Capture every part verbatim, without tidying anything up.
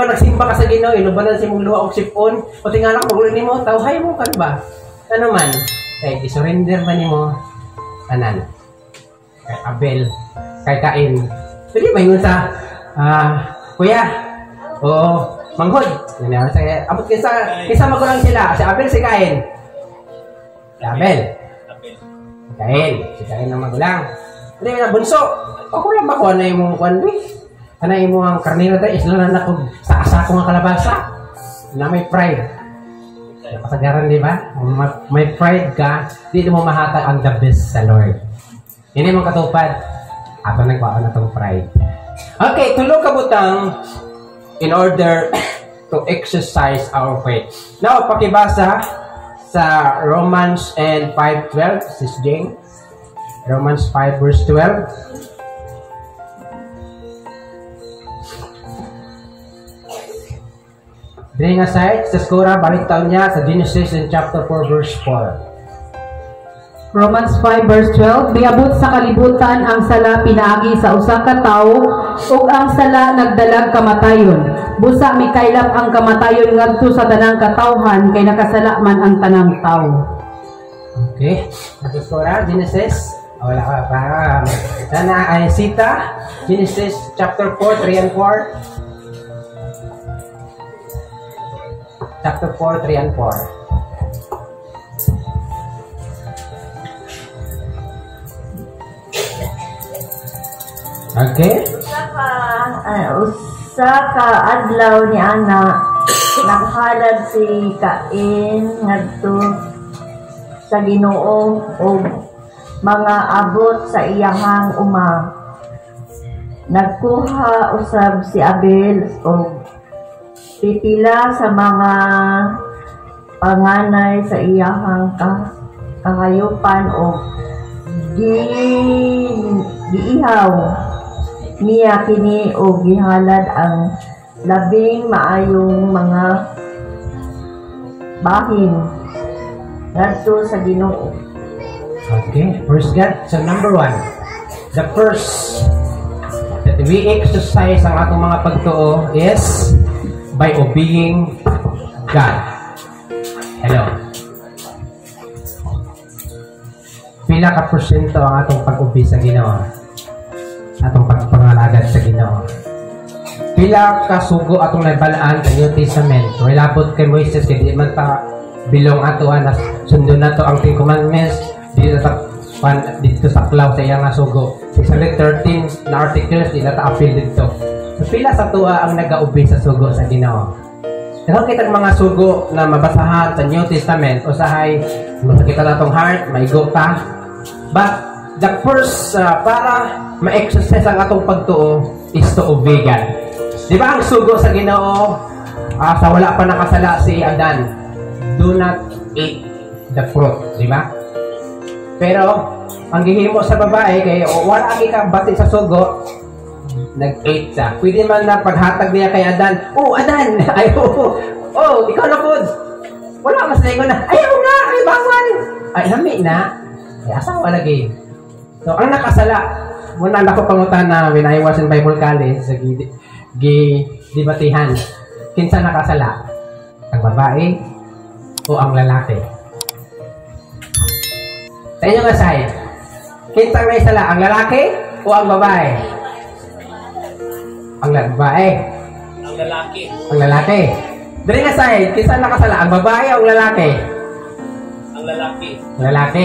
ba nagsimba ka sa Ginoo, inubanan si mong luha og sipon, o tingala ko ulo nimo, tawhay mo kan ba? Ano man, kay i-surrender ba nimo tanan? Kay Abel, kay Cain. Pwede ba yun sa ah, kuya? O manghod? Yan sa abot kisa kisa magulang sila, si Abel si Cain. Si Abel. Si Cain, si Cain ang magulang. Hindi na bunso. Ako lang ba ko ano yung kwan bi? Ano yung mga karnero tayo, isla na ako sa asa ko nga kalabasa na may pride. Napasagaran, di ba? May pride ka, di mo mahatag ang the best sa Lord. Hindi mo katupad. Ato nagpaan na itong pride. Okay, tulog kabutang in order to exercise our faith. Now, pakibasa sa Romans and five twelve, Sis Jane. Romans five verse twelve. Dili nga side, sa skura, balik taon niya sa Genesis in chapter four verse four. Romans five verse twelve, miabot sa kalibutan ang sala pinaagi sa usa ka tawo ug ang sala nagdalag kamatayon. Busa mikaylap ang kamatayon ngadto sa tanang katawhan kay nakasala man ang tanang tawo. Okay, sa skura, Genesis, wala ka para. Sana ay sita, Genesis chapter four, three and four. Chapter four, three and four. Okay? Usa ka, uh, usa ka adlaw ni ana naghalad si Cain ngadto sa Ginoo og mga abot sa iyahang uma. Nagkuha usab si Abel og pipila sa mga panganay sa iyahang kahayupan o gi giihaw niya kini o gihalad ang labing maayong mga bahin ngadto sa Ginoo. Okay, first God. So number one, the first that we exercise ang atong mga pagtuo is by obeying God. Hello. Pila ka porsyento ang atong pag-obey sa Ginoo? Atong pagpangalagad sa Ginoo. Pila ka sugo atong nabalaan sa New Testament? Wala pod kay Moises kay di man ta bilong ato na sundon nato ang Ten Commandments dito sa pan dito sa klaw sa iyang sugo. six thirteen na articles di na ta appeal dito. So, pila sa tuwa ang nag-aubay sa sugo sa Ginoo. Pero kitang mga sugo na mabasahan sa New Testament, usahay, masakita na itong heart, maigo ta. But, the first, uh, para ma-exercise ang atong pagtuo, is to obey God. Di ba ang sugo sa Ginoo, uh, sa wala pa nakasala si Adan, do not eat the fruit. Di ba? Pero, ang gihimo sa babae, kaya wala ka bati sa sugo, nag-eight siya. Pwede man na paghatag niya kay Adan, oh, Adan! Ay, oh, oh, ikaw na po. Wala, mas na na, ayaw na, ay bawal. Ay, lami na. Ay, asawa lagi. So, ang nakasala, muna na ko pangutan na when I was in Bible College, sa gi-debatihan, kinsa nakasala? Ang babae o ang lalaki? Sa inyo nga side, kinsa may sala? Ang lalaki o ang babae? Ang babae. Ang lalaki. Ang lalaki. Dali nga side, kinsa nakasala? Ang babae o ang lalaki? Ang lalaki. Ang lalaki.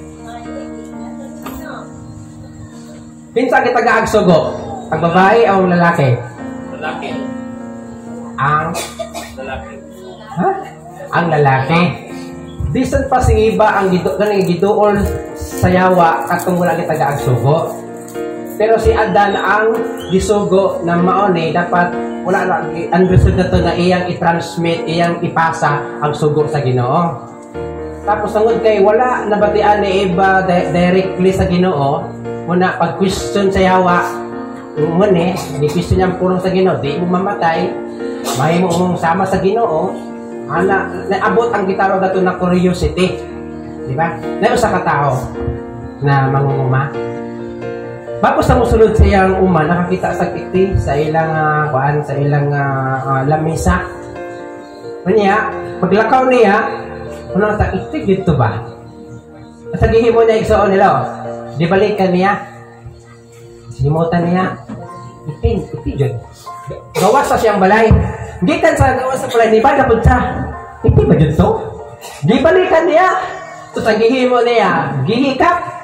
Kinsa kita gaagsugo? Ang babae o ang lalaki? Lalaki. Ang Lalaki. ha? Ang lalaki. Bisan pa si iba ang gido ganing giduol sa yawa katong wala kita gaagsugo. Pero si Adan ang gisugo na maone dapat wala na understood na to na iyang i-transmit, iyang ipasa ang sugo sa Ginoo. Tapos sangod kay wala nabatian ni iba di directly sa Ginoo, muna pag question sa yawa, muna ni question niya pulong sa Ginoo, di mo mamatay, mahimo mong sama sa Ginoo, ana naabot ang gitawag ato na curiosity. Di ba? Na usa ka tao na mangunguma. Bago sa musulod sa iyang uma, nakakita sa kiti sa ilang uh, kuan, sa ilang uh, uh, lamisa. Kanya, paglakaw niya, ano sa kiti dito ba? Sa gihimo niya igsoon nila, di balikan niya. Sinimutan niya. Iti, iti dyan. Gawas sa siyang balay. Gikan sa gawas sa balay, di ba napod sa? Iti ba dyan to? Di balikan niya. So sa gihimo niya, gihikap.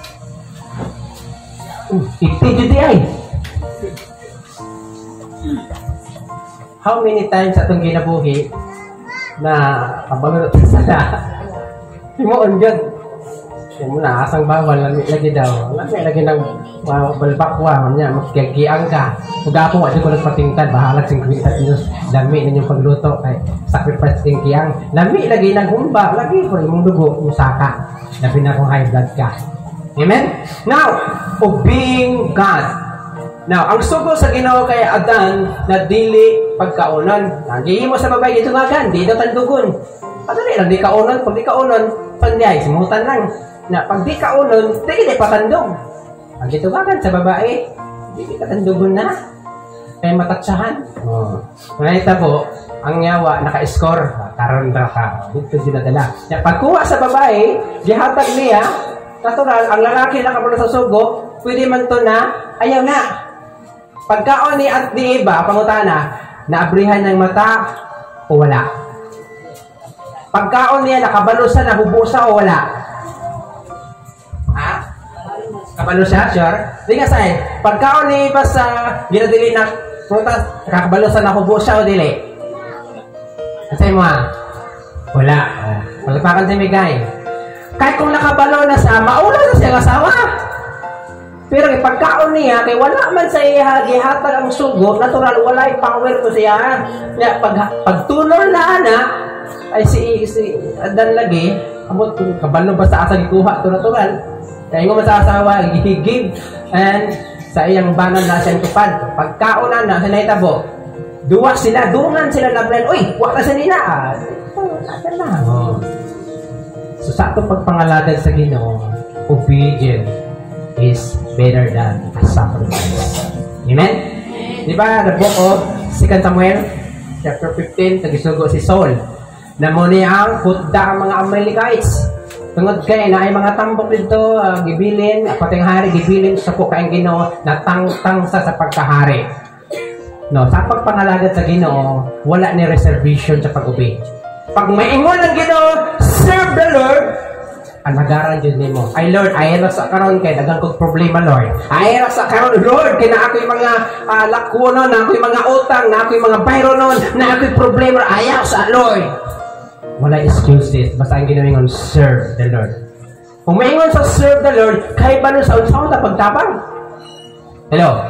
Uh, iti judi ay. How many times atong ginabuhi na kabalot sa sala? Himoon dyan. Yung muna, asang bawal, lami lagi daw. Lami lagi ng uh, balbakwa. Manya, magkiagiang ka. Kung ako, wala ko nagpatingkad. Bahalag sing kwintas nyo. Lami ninyong pagluto. Ay, sacrifice sing kiyang. Lami lagi ng humba. Lagi ko yung dugo, musaka. Labi na kung high blood ka. Amen? Now, obeying God. Now, ang sugo sa Ginoo kay Adan na dili pagkaunon. Nagihimo sa babae dito nga gan, di daw tandugon. Padali lang, di kaunon. Pag di kaunon, pandyay, simutan lang. Na pag di kaunon, di kita patandog. Pag dito nga gan sa babae, di kita tandugon na. Kaya matatsahan. Oh. Ngayon po, ang yawa, naka-score. Karon ra ka. Dito dinadala. Pagkuha sa babae, gihatag niya, natural, ang lalaki na kabalo sa sugo, pwede man to na, ayaw na. Pagkaon ni at di iba, pangutana, naabrihan ng mata o wala. Pagkaon niya, nakabalo sa, nabubusa o wala. Ha? Kabalo siya, sure? Di nga sa'yo, pagkaon ni iba sa ginadili na prutas, nakabalo sa, nabubusa o dili. Kasi mo ha? Wala. Palapakan si Migay. Kahit kung nakabalo na sa, maula na siyang asawa. Pero pagkaon niya, kay wala man sa iya, gihatag ang sugo, natural, wala yung power ko siya. Kaya pag, pagtunol na ana, ay si, si Adan lagi, amot kung kabalo ba sa asa gikuha, ito natural. Kaya yung sa asawa, gihigib, and sa iyang banan na siyang tupad. Pagkaon na na, sinahitabo, duwa sila, dungan sila na plan, uy, wala sa nila. Ah, ito, natin na. Oh. So sa itong pagpangalagad sa Ginoo, obedient is better than a sacrifice. Amen? Di ba, the book of Second Samuel, chapter fifteen, tagisugo si Saul, na muna ang kutda ang mga Amalekites. Tungod kay na ay mga tambok dito, uh, gibilin, pating hari, gibilin sa kukaing Ginoo, natang-tang sa sa pagkahari. No, sa pagpangalagad sa Ginoo, wala ni reservation sa pag-obey. Pag maingon ng Ginoo, serve the Lord, ang nagaran dyan din mo. Ay Lord, ayala sa karon kay dagang kong problema Lord. Ayala sa karon Lord, kay na ako'y mga uh, lakuno, na ako'y mga utang, na ako'y mga bayronon, na ako'y problema, ayaw sa Lord. Wala excuses, basta ang ginawin serve the Lord. Kung maingon sa serve the Lord, kahit balo sa unsaon na pagtabang. Hello?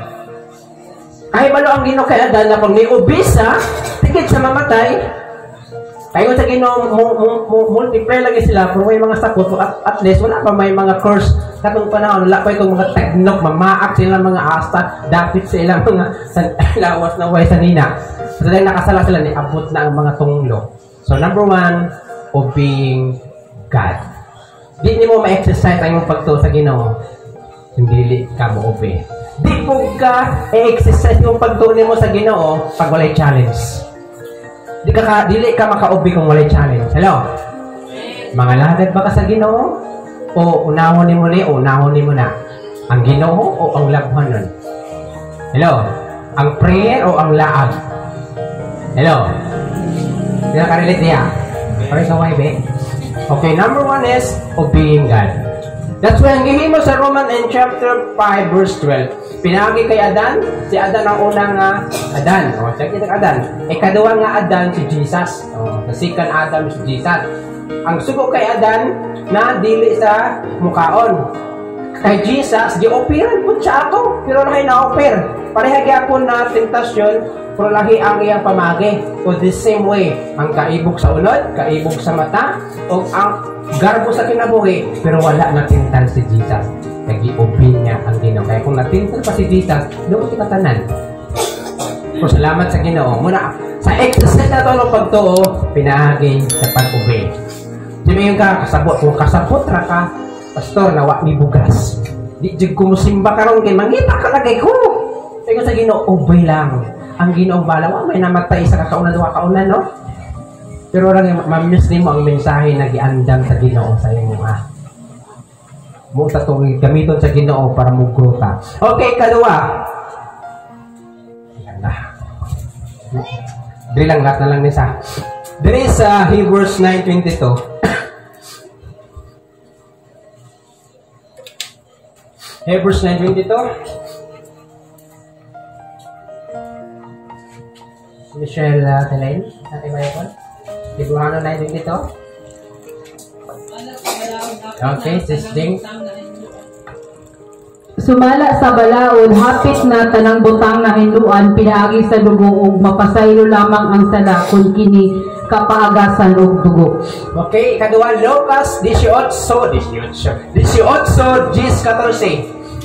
Kahit balo ang Ginoo kay Adan na pag may ubisa, tigit sa mamatay, kaya kung sa Ginoo, multiply lagi sila, pero may mga sakot, at, at least, wala pa may mga curse. Katong panahon, wala pa itong mga teknok, mamaak sila mga asta, dapit sa ilang mga lawas na way sa nina. So, dahil nakasala sila, ni abot na ang mga tunglo. So, number one, obeying God. Di ni mo ma-exercise ang yung pagto sa Ginoo, hindi ka mo obey. Di po ka e-exercise yung pagto mo sa Ginoo pag walay challenge. Di ka, ka dili ka maka-obey kung walay challenge. Hello? Mga lagad ba ka sa Ginoo? O unahon ni mo ni, o unahon ni mo na? Ang Ginoo o ang labhan nun? Hello? Ang prayer o ang laag? Hello? Hindi na ka-relate niya? Parang sa Y B? Okay, number one is obeying God. That's why ang gihimo sa Roman in chapter five verse twelve. Pinagi kay Adan, si Adan ang unang uh, Adan. O, check it Adan. Ikaduwa nga Adan si Jesus. O, the second Adam si Jesus. Ang sugo kay Adan na dili sa mukaon. Kay Jesus, gi-operan po siya ako. Pero lahi na-oper. Pareha gyapon na tentasyon, pero lahi ang iyang pamagi. O the same way, ang kaibog sa unod, kaibog sa mata, o ang garbo sa kinabuhi, pero wala na tintal si Jesus. Nag-i-obey niya ang Ginoo. Kaya kung natintal pa si Jesus, doon kita tanan. So, salamat sa Ginoo. Muna, sa exercise na ito ng pagtuo, pinahagi sa pag-obey. Sabi yung ka, kasabot. Kung kasabot ra ka, pastor, nawa ni bugas. Di jud ko musimba karon kay mangita ka lagay ko. Ingon sa Ginoo, ubay lang. Ang Ginoo bala wa may namatay sa kakaunan duha kaunan no. Pero ra ma-miss nimo ang mensahe na giandam sa Ginoo sa imo ha. Mo sa tuig gamiton sa Ginoo para mugruta. Okay, kadua. Yan na. Dili lang gat na lang ni sa. Diri sa Hebrews nine twenty-two. Hebrews nine twenty-two. Michelle uh, Telain, natin ba yun? Hebrews nine twenty-two. Okay, sisting. Sumala sa balaod, hapit na tanang butang na hinluan, pinaagi sa dugo ug mapasaylo lamang ang sala kung kini kapaagasan og dugo. Okay, kadua Lucas eighteen, eighteen, fourteen.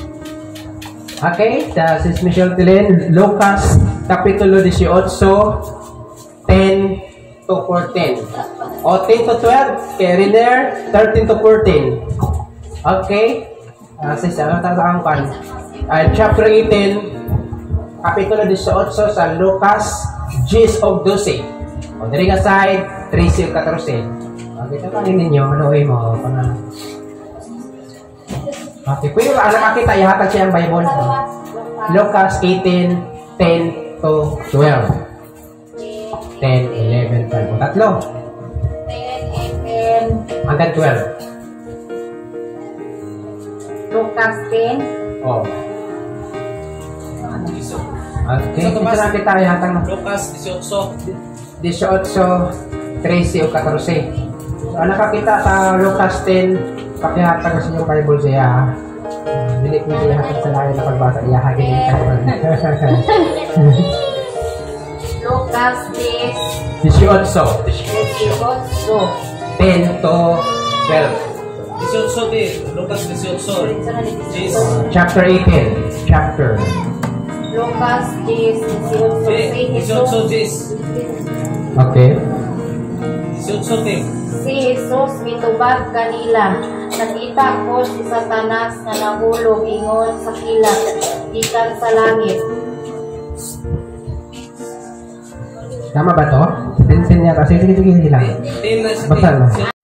Okay, sa Sis Michelle Telen, Lucas Kapitulo eighteen, ten to fourteen. O ten to twelve, kay Riner, thirteen to fourteen. Okay, uh, sis, ano tataan kan? Uh, chapter eighteen, Kapitulo eighteen sa Lucas, Gis of Dose. O diri nga side, thirteen to fourteen. Okay, ito kanin ninyo, manuoy mo. Pana. Okay, kung yung anak makita, ihatag siya ang Bible. Lucas eighteen, ten to twelve. ten, eleven, twelve. Tatlo. ten, Hanggang twelve. Lucas ten. Oh. Okay, ito na kita ihatag mo. Lucas eighteen, thirteen o fourteen. So, anak makita sa Lucas ten, pakihatag sa inyong Bible siya. Dili ko siya hatag sa layo na pagbasa. Iyahagin yung Bible. Lucas ten. eighteen. ten to twelve. eighteen din. Lucas eighteen. Gis. Chapter eighteen. Chapter. Lucas ten. eighteen Gis. Okay. eighteen din. Si Jesus mitubag kanila. Nakita ko si Satanas na nahulog ingon sa kilat gikan sa langit. Tama ba to? Tinsin niya kasi sige sige lang. ten na Basta lang.